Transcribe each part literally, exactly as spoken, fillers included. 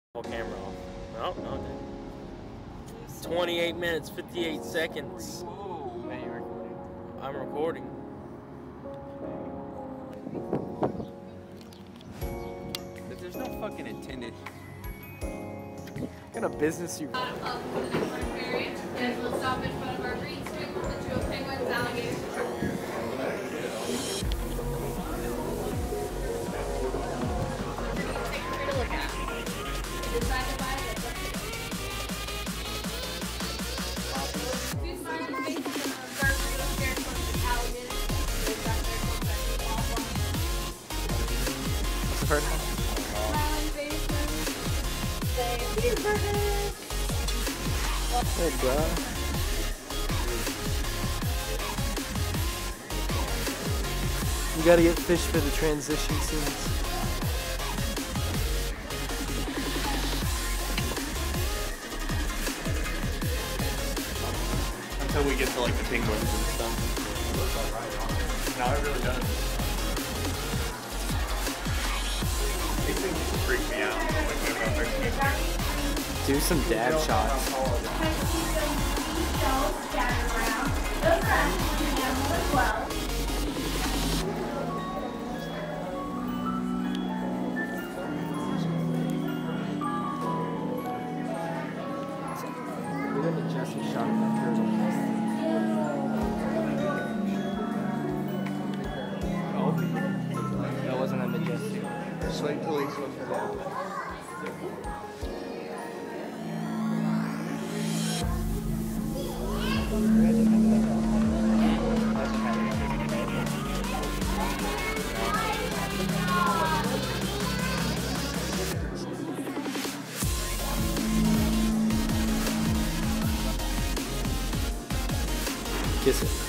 Whole camera off. No, no, it didn't. twenty-eight minutes, fifty-eight seconds. Whoa. Are you recording? I'm recording. But there's no fucking intended. What kind of business you run? And we'll stop in front of our green swing with the two penguins, alligators, and sharks. Take a free look at. Decide to buy it. Two smiling faces and a shark are scared from the alligators. They've got their confetti all one. What's the first one? Smiling faces. Say cheeseburgers. Hey, bro. You gotta get fish for the transition scenes. Until we get to like the penguins and stuff. No, it really does. These things just freak me out. Like, whenever I'm there. Do some dab shots. Those are actually animals as well. We're gonna Jesse shot at that turtle. Oh, That wasn't a majestic. just wait till he swims out. Kiss it.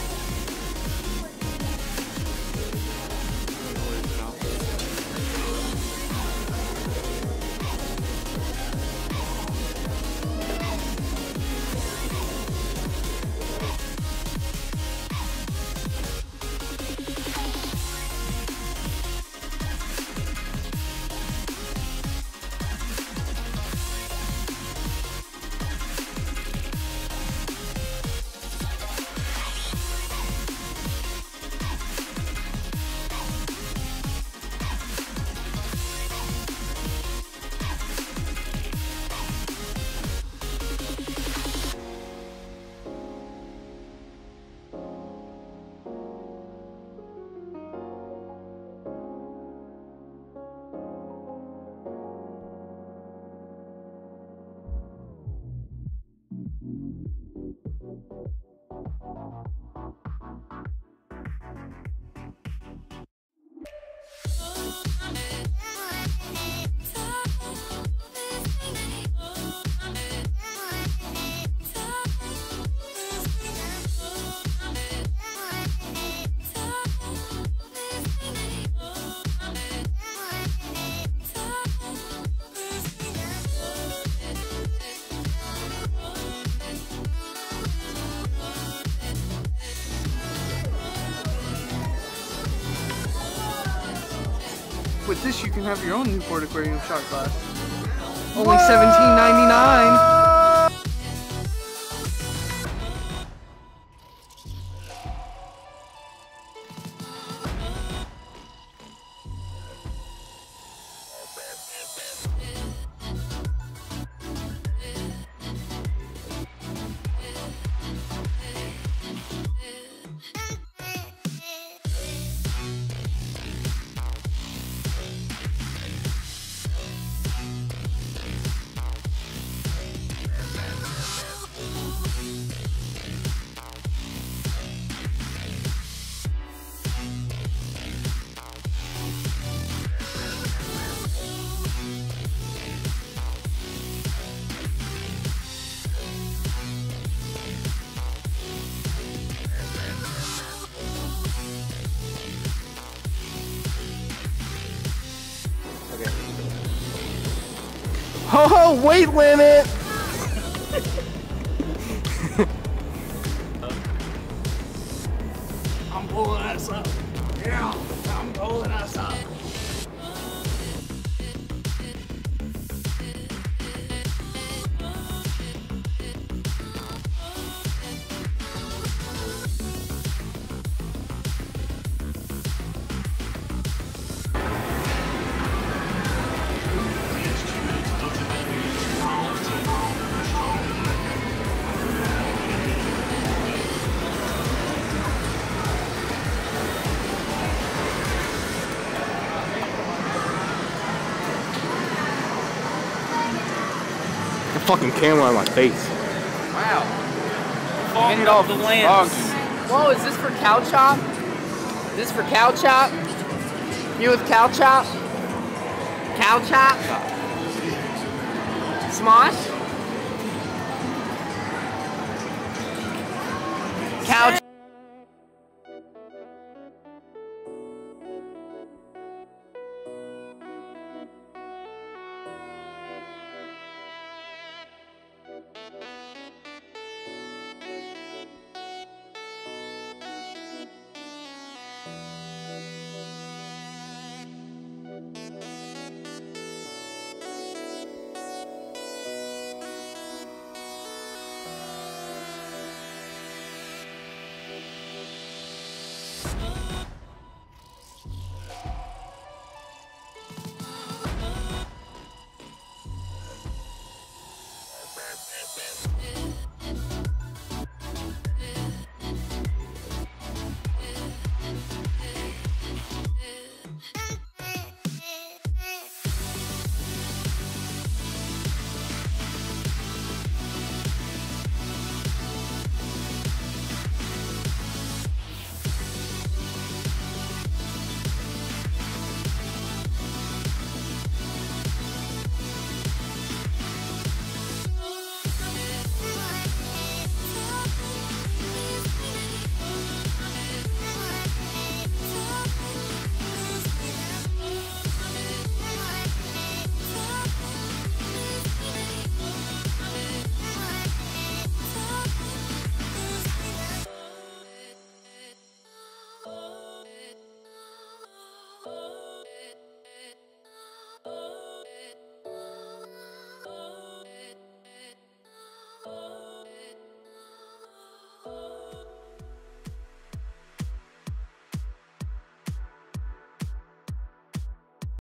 With this, you can have your own Newport Aquarium shot glass. Only seventeen ninety-nine. Oh, weight limit! I'm pulling us up. Yeah, I'm pulling us up. fucking camera on my face. Wow. Fogged Get it up off the the lens. Whoa, is this for cow chop? Is this for cow chop? You with cow chop? Cow chop? Smosh? Cow